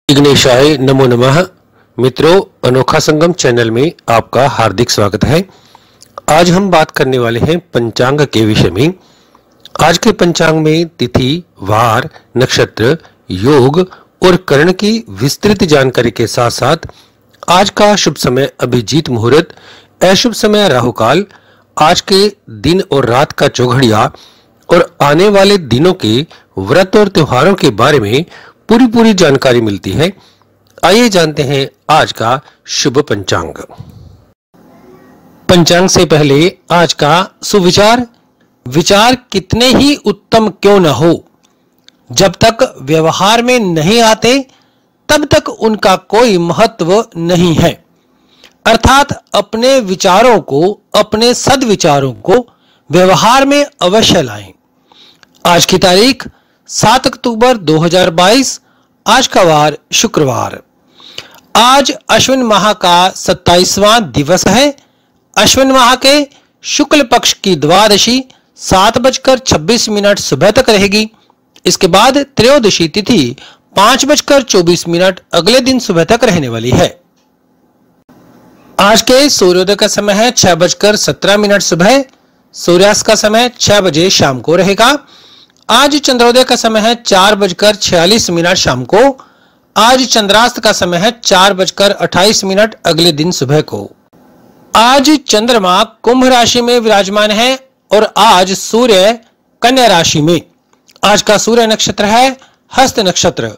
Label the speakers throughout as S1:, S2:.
S1: विघ्नेशाय नमो नमः। मित्रों, अनोखा संगम चैनल में आपका हार्दिक स्वागत है। आज हम बात करने वाले हैं पंचांग के विषय में। आज के पंचांग में तिथि, वार, नक्षत्र, योग और करण की विस्तृत जानकारी के साथ साथ आज का शुभ समय अभिजीत मुहूर्त, अशुभ समय राहु काल, आज के दिन और रात का चौघड़िया और आने वाले दिनों के व्रत और त्योहारों के बारे में पूरी जानकारी मिलती है। आइए जानते हैं आज का शुभ पंचांग। पंचांग से पहले आज का सुविचार। विचार कितने ही उत्तम क्यों न हो, जब तक व्यवहार में नहीं आते तब तक उनका कोई महत्व नहीं है। अर्थात अपने विचारों को, अपने सद्विचारों को व्यवहार में अवश्य लाएं। आज की तारीख 7 अक्टूबर 2022। आज का वार शुक्रवार। आज अश्विन माह का 27वां दिवस है। अश्विन माह के शुक्ल पक्ष की द्वादशी 7:26 सुबह तक रहेगी। इसके बाद त्रयोदशी तिथि 5:24 अगले दिन सुबह तक रहने वाली है। आज के सूर्योदय का समय है 6:17 सुबह। सूर्यास्त का समय 6 बजे शाम को रहेगा। आज चंद्रोदय का समय है 4:46 शाम को। आज चंद्रास्त का समय है 4:28 अगले दिन सुबह को। आज चंद्रमा कुंभ राशि में विराजमान है और आज सूर्य कन्या राशि में। आज का सूर्य नक्षत्र है हस्त नक्षत्र।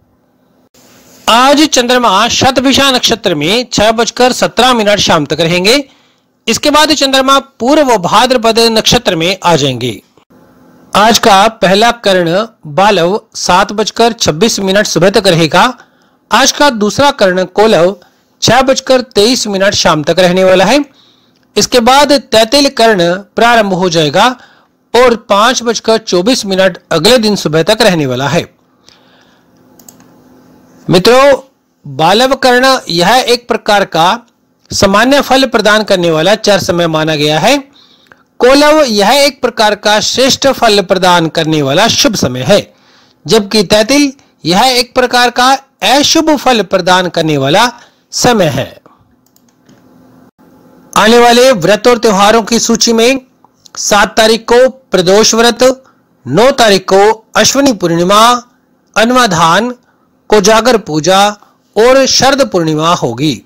S1: आज चंद्रमा शतभिषा नक्षत्र में 6:17 शाम तक रहेंगे। इसके बाद चंद्रमा पूर्व भाद्रपद नक्षत्र में आ जाएंगे। आज का पहला कर्ण बालव 7:26 सुबह तक रहेगा। आज का दूसरा कर्ण कोलव 6:23 शाम तक रहने वाला है। इसके बाद तैतिल कर्ण प्रारंभ हो जाएगा और 5:24 अगले दिन सुबह तक रहने वाला है। मित्रों, बालव कर्ण यह एक प्रकार का सामान्य फल प्रदान करने वाला चर समय माना गया है। कोलव यह एक प्रकार का श्रेष्ठ फल प्रदान करने वाला शुभ समय है, जबकि तैतिल यह एक प्रकार का अशुभ फल प्रदान करने वाला समय है। आने वाले व्रत और त्योहारों की सूची में 7 तारीख को प्रदोष व्रत, 9 तारीख को अश्विनी पूर्णिमा, अन्वाधान, कोजागर पूजा और शरद पूर्णिमा होगी।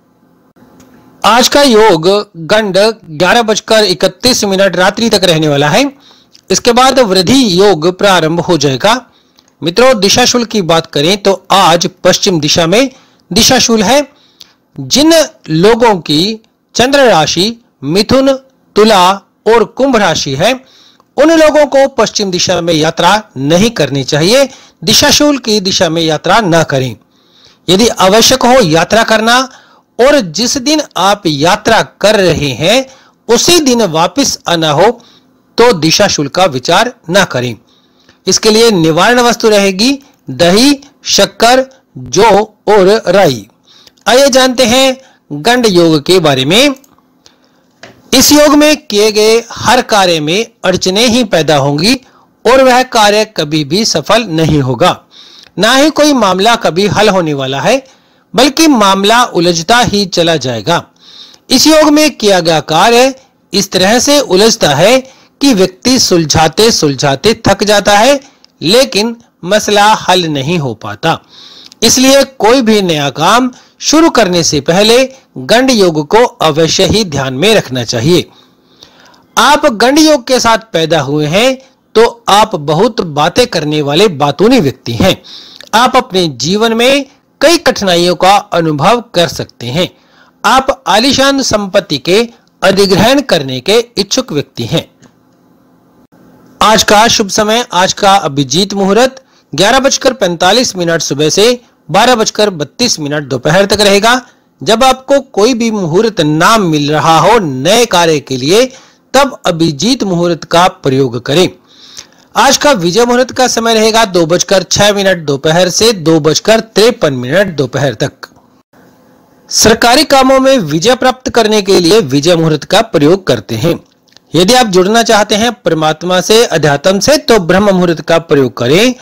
S1: आज का योग गंड 11:31 रात्रि तक रहने वाला है। इसके बाद वृद्धि योग प्रारंभ हो जाएगा। मित्रों, दिशाशूल की बात करें तो आज पश्चिम दिशा में दिशाशूल है। जिन लोगों की चंद्र राशि मिथुन, तुला और कुंभ राशि है, उन लोगों को पश्चिम दिशा में यात्रा नहीं करनी चाहिए। दिशाशूल की दिशा में यात्रा न करें। यदि आवश्यक हो यात्रा करना और जिस दिन आप यात्रा कर रहे हैं उसी दिन वापस आना हो तो दिशाशूल का विचार न करें। इसके लिए निवारण वस्तु रहेगी दही, शक्कर, जौ और राई। आइए जानते हैं गंड योग के बारे में। इस योग में किए गए हर कार्य में अड़चने ही पैदा होंगी और वह कार्य कभी भी सफल नहीं होगा। ना ही कोई मामला कभी हल होने वाला है, बल्कि मामला उलझता ही चला जाएगा। इस योग में किया गया कार्य इस तरह से उलझता है कि व्यक्ति सुलझाते सुलझाते थक जाता है, लेकिन मसला हल नहीं हो पाता। इसलिए कोई भी नया काम शुरू करने से पहले गंड योग को अवश्य ही ध्यान में रखना चाहिए। आप गंड योग के साथ पैदा हुए हैं तो आप बहुत बातें करने वाले बातूनी व्यक्ति हैं। आप अपने जीवन में कई कठिनाइयों का अनुभव कर सकते हैं। आप आलीशान संपत्ति के अधिग्रहण करने के इच्छुक व्यक्ति हैं। आज का शुभ समय, आज का अभिजीत मुहूर्त 11:45 सुबह से 12:32 दोपहर तक रहेगा। जब आपको कोई भी मुहूर्त ना मिल रहा हो नए कार्य के लिए, तब अभिजीत मुहूर्त का प्रयोग करें। आज का विजय मुहूर्त का समय रहेगा 2:06 दोपहर से 2:53 दोपहर तक। सरकारी कामों में विजय प्राप्त करने के लिए विजय मुहूर्त का प्रयोग करते हैं। यदि आप जुड़ना चाहते हैं परमात्मा से, अध्यात्म से, तो ब्रह्म मुहूर्त का प्रयोग करें।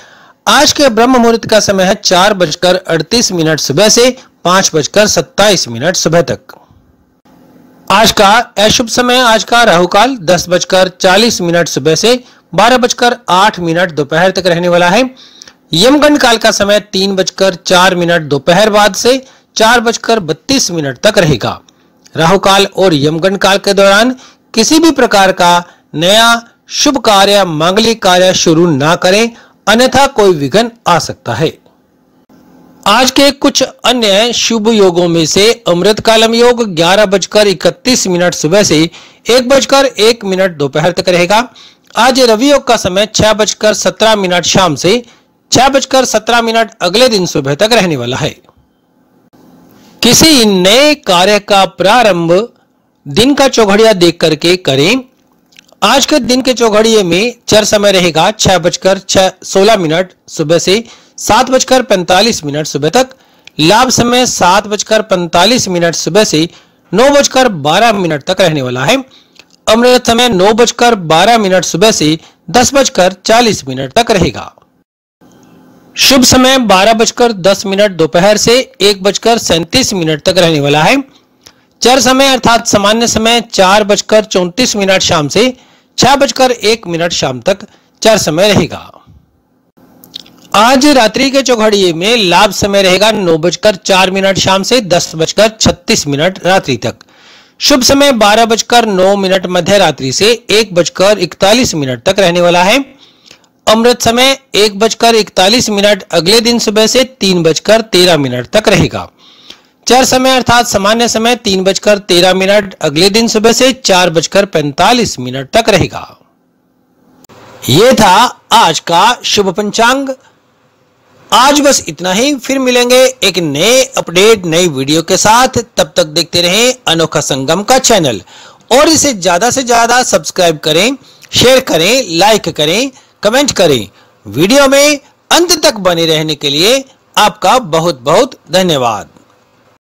S1: आज के ब्रह्म मुहूर्त का समय है 4:38 सुबह से 5:27 सुबह तक। आज का अशुभ समय, आज का राहु काल 10:40 सुबह से 12:08 दोपहर तक रहने वाला है। यमगंड काल का समय 3:04 दोपहर बाद से 4:32 तक रहेगा। राहु काल और यमगंड काल के दौरान किसी भी प्रकार का नया शुभ कार्य, मांगलिक कार्य शुरू ना करें, अन्यथा कोई विघ्न आ सकता है। आज के कुछ अन्य शुभ योगों में से अमृत कालम योग 11:31 सुबह से 1:01 दोपहर तक रहेगा। आज रवि योग का समय 6:17 शाम से 6:17 अगले दिन सुबह तक रहने वाला है। किसी नए कार्य का प्रारंभ दिन का चौघड़िया देख करके करें। आज के दिन के चौघड़िए में चर समय रहेगा 6:16 सुबह से 7:45 सुबह तक। लाभ समय 7:45 सुबह से 9:12 तक रहने वाला है। अमृत समय 9:12 सुबह से 10:40 तक रहेगा। शुभ समय 12:10 दोपहर से 1:37 तक रहने वाला है। चर समय अर्थात सामान्य समय 4:34 शाम से 6:01 शाम तक चर समय रहेगा। आज रात्रि के चौघड़िए में लाभ समय रहेगा 9:04 शाम से 10:36 रात्रि तक। शुभ समय 12:09 मध्य रात्रि से 1:41 तक रहने वाला है। अमृत समय 1:41 अगले दिन सुबह से 3:13 तक रहेगा। चर समय अर्थात सामान्य समय 3:13 अगले दिन सुबह से 4:45 तक रहेगा। यह था आज का शुभ पंचांग। आज बस इतना ही, फिर मिलेंगे एक नए अपडेट, नई वीडियो के साथ। तब तक देखते रहें अनोखा संगम का चैनल और इसे ज्यादा से ज्यादा सब्सक्राइब करें, शेयर करें, लाइक करें, कमेंट करें। वीडियो में अंत तक बने रहने के लिए आपका बहुत बहुत धन्यवाद।